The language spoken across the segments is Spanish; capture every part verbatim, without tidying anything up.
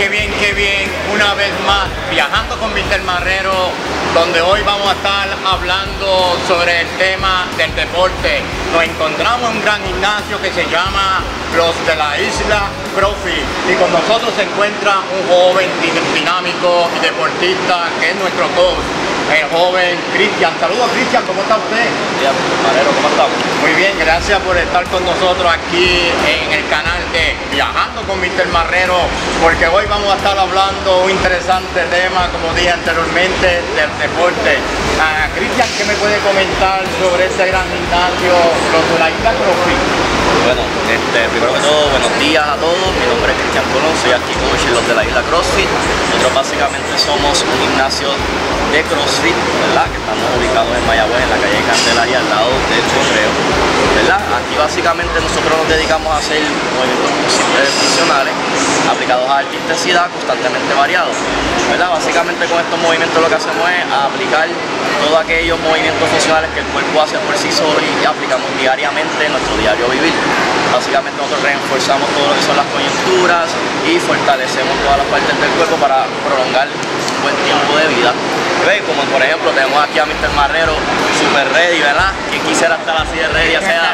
bien, qué bien. Una vez más, viajando con míster Marrero, donde hoy vamos a estar hablando sobre el tema del deporte. Nos encontramos en un gran gimnasio que se llama Los de la Isla CrossFit, y con nosotros se encuentra un joven dinámico y deportista que es nuestro coach, el joven Cristian. Saludos, Cristian, ¿cómo está usted? Bien, Marrero, ¿cómo estamos? Muy bien, gracias por estar con nosotros aquí en el canal de Viajando con míster Marrero, porque hoy vamos a estar hablando un interesante tema, como dije anteriormente, del deporte. Uh, Cristian, ¿qué me puede comentar sobre este gran gimnasio, Los de la Isla CrossFit? Bueno, este, primero que todo, buenos días a todos. Mi nombre es Cristian Colón, soy aquí coach en Los de la Isla CrossFit. Nosotros básicamente somos un gimnasio de CrossFit, ¿verdad? Que estamos ubicados en Mayagüez, en la calle Candelaria, al lado del correo, ¿verdad? Aquí básicamente nosotros nos dedicamos a hacer movimientos funcionales aplicados a alta intensidad, constantemente variados, ¿verdad? Básicamente con estos movimientos lo que hacemos es aplicar todos aquellos movimientos funcionales que el cuerpo hace por sí solo y aplicamos diariamente en nuestro diario vivir. Básicamente nosotros reforzamos todo lo que son las coyunturas y fortalecemos todas las partes del cuerpo para prolongar un buen tiempo de vida. ¿Ves? Como por ejemplo tenemos aquí a míster Marrero super ready, ¿verdad? Quien quisiera estar así de ready a esa edad.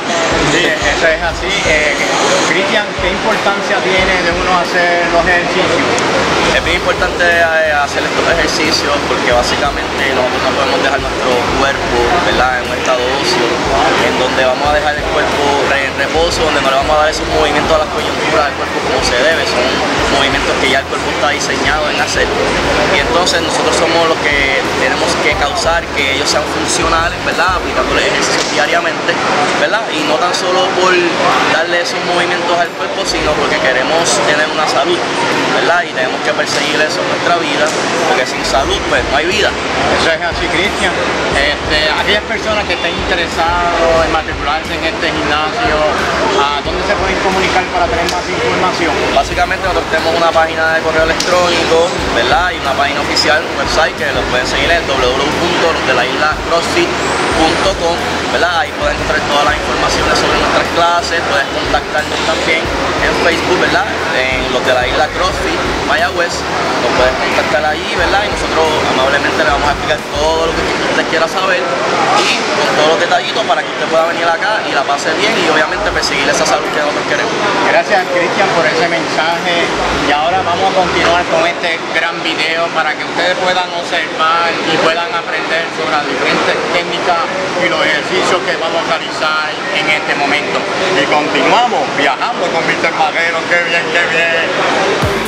Sí, eso es así. Eh, Cristian, ¿qué importancia tiene de uno hacer los ejercicios? Es bien importante hacer estos ejercicios porque básicamente nosotros no podemos dejar nuestro cuerpo, ¿verdad?, en un estado óseo, en donde vamos a dejar el cuerpo en reposo, donde no le vamos a dar esos movimientos a las coyunturas del cuerpo como se debe. Son movimientos que ya el cuerpo está diseñado en hacer, y entonces nosotros somos los que tenemos que causar que ellos sean funcionales, ¿verdad?, aplicándole ejercicios diariamente, ¿verdad?, y no tan solo por darle esos movimientos al cuerpo, sino porque queremos tener una salud, ¿verdad?, y tenemos que perseguir eso en nuestra vida, porque sin salud pues no hay vida. Eso es así, Cristian. Este, aquellas personas que estén interesadas en matricularse en este gimnasio, ¿a dónde se pueden comunicar para tener más información? Básicamente nosotros tenemos una página de correo electrónico, ¿verdad?, y una página oficial, un website que lo pueden seguir en w w w punto los de la isla crossfit punto com, ¿verdad? Ahí pueden encontrar todas las informaciones sobre nuestras clases. Puedes contactarnos también en Facebook, ¿verdad?, en Los de la Isla CrossFit Mayagüez. Nos puedes contactar ahí, ¿verdad?, y nosotros amablemente le vamos a explicar todo lo que usted quiera saber y con todos los detallitos para que usted pueda venir acá y la pase bien y obviamente perseguir esa salud que nosotros queremos. Gracias, Cristian, por ese mensaje, y ahora vamos a continuar con este gran video para que ustedes puedan observar y puedan aprender sobre las diferentes técnicas y los ejercicios que vamos a realizar en este momento. Y continuamos viajando con míster Marrero. ¡Qué bien, qué bien!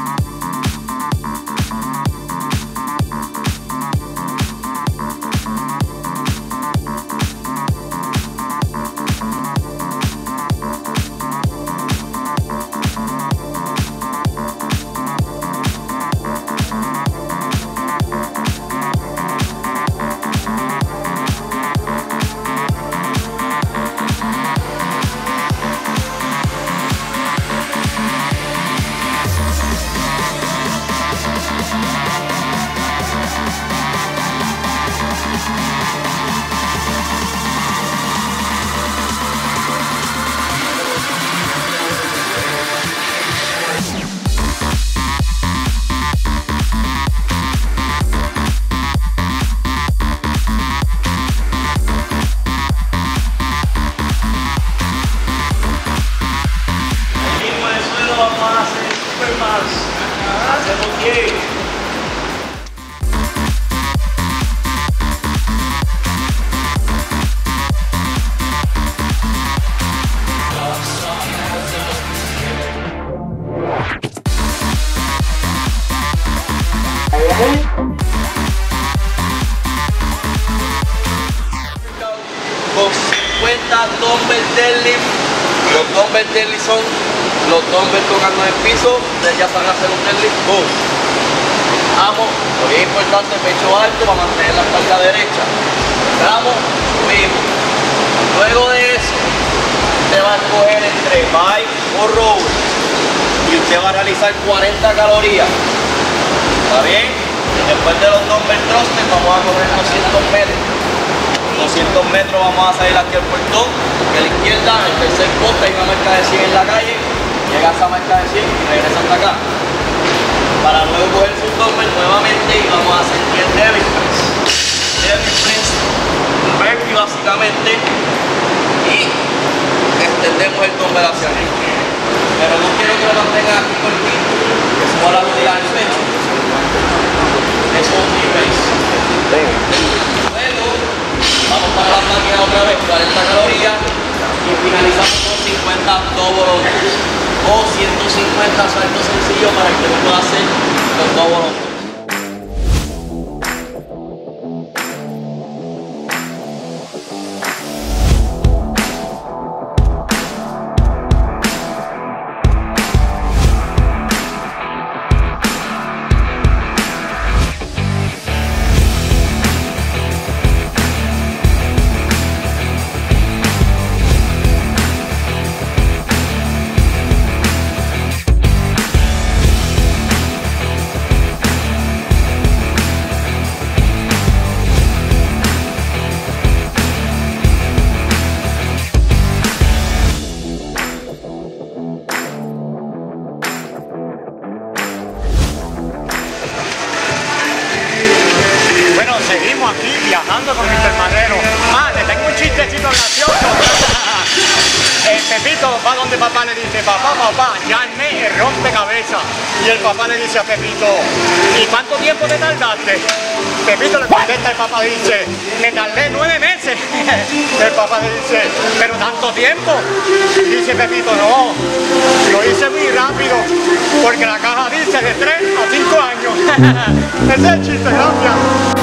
Hacemos bien. Con cincuenta dumbbell deadlift. Los dumbbell deadlift son los dumbbells tocando en el piso. Ustedes ya saben hacer un deadlift. Boom. Vamos, lo que es importante, pecho alto para mantener la espalda derecha. Entramos, subimos. Luego de eso, usted va a escoger entre bike o rower y usted va a realizar cuarenta calorías. ¿Está bien? Después de los dumbbell thrusters vamos a correr doscientos metros. doscientos metros vamos a salir aquí al portón, que a la izquierda, en el tercer poste hay una marca de cien en la calle, llega a esa marca de cien y regresa hasta acá. haga double o ciento cincuenta saltos sencillos para que lo pueda hacer con double. Seguimos aquí viajando con mister Marrero. Ah, le tengo un chistecito gracioso. El Pepito va donde papá le dice, papá, papá, ya armé el rompecabezas. Y el papá le dice a Pepito, ¿y cuánto tiempo te tardaste? Pepito le contesta, el papá dice, me tardé nueve meses. El papá le dice, ¿pero tanto tiempo? Dice Pepito, no, lo hice muy rápido, porque la caja dice de tres a cinco años. Ese es el chiste, gracias.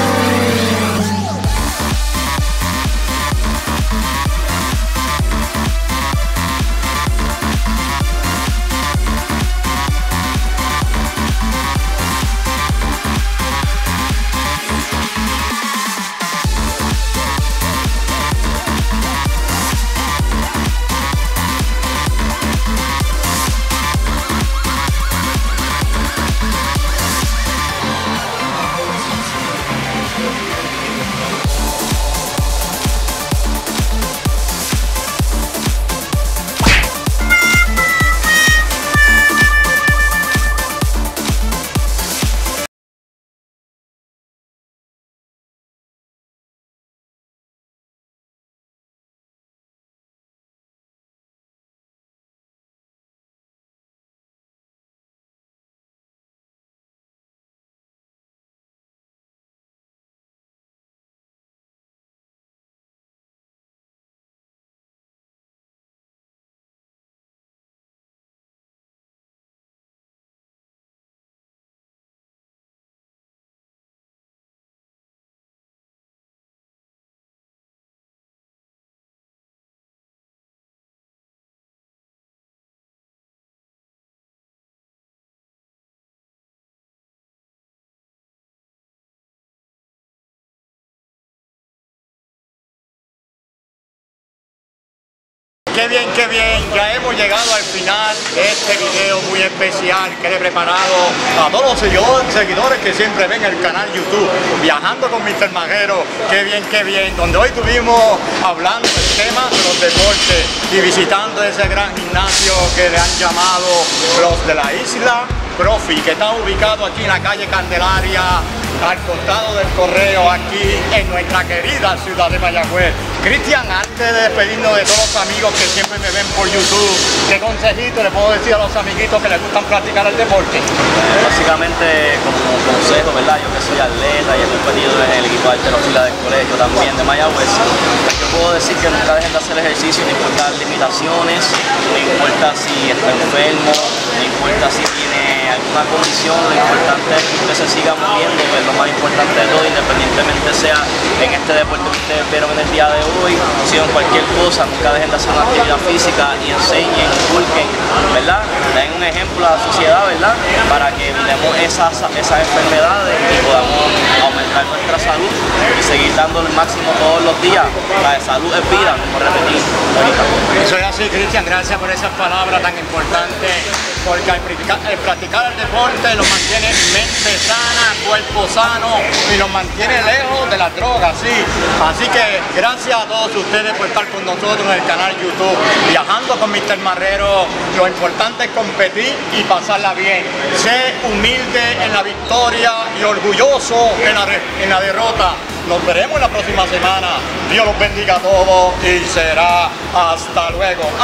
Qué bien, qué bien, ya hemos llegado al final de este video muy especial que le he preparado a todos los seguidores, seguidores que siempre ven el canal YouTube Viajando con mister Marrero. Qué bien, qué bien, donde hoy estuvimos hablando del tema de los deportes y visitando ese gran gimnasio que le han llamado los de la Isla Profi, que está ubicado aquí en la calle Candelaria, al costado del Correo, aquí en nuestra querida ciudad de Mayagüez. Cristian, antes de despedirnos de todos los amigos que siempre me ven por YouTube, ¿qué consejito le puedo decir a los amiguitos que les gustan practicar el deporte? Eh, básicamente, como consejo, ¿verdad? Yo que soy atleta y he competido en el equipo de halterofilia del colegio también de Mayagüez, yo puedo decir que nunca dejen de hacer ejercicio, no importa las limitaciones, no importa si está enfermo, no importa si tiene alguna condición, lo importante es que usted se siga moviendo, que es lo más importante de todo, independientemente sea en este deporte que ustedes vieron en el día de hoy, si en cualquier cosa, nunca dejen de hacer una actividad física y enseñen, inculquen, ¿verdad? Den un ejemplo a la sociedad, ¿verdad? Para que evitemos esas, esas enfermedades y podamos aumentar nuestra salud y seguir dando el máximo todos los días. La salud es vida, como repetir ahorita. Eso es así, Cristian, gracias por esas palabras tan importantes, porque al practicar, al practicar el deporte nos mantiene mente sana, cuerpo sano y nos mantiene lejos de las drogas, sí. Así que gracias a todos ustedes por estar con nosotros en el canal YouTube Viajando con mister Marrero. Lo importante es competir y pasarla bien. Sé humilde en la victoria y orgulloso en la, en la derrota. Nos veremos la próxima semana. Dios los bendiga a todos y será hasta luego. Ah, y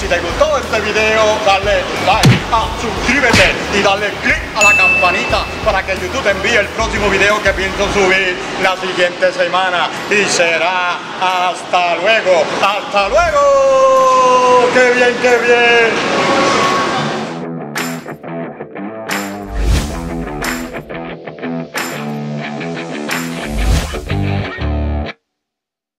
si te gustó este video, dale like, ah, suscríbete y dale click a la campanita para que YouTube te envíe el próximo video que pienso subir la siguiente semana. Y será hasta luego, hasta luego. ¡Qué bien, qué bien!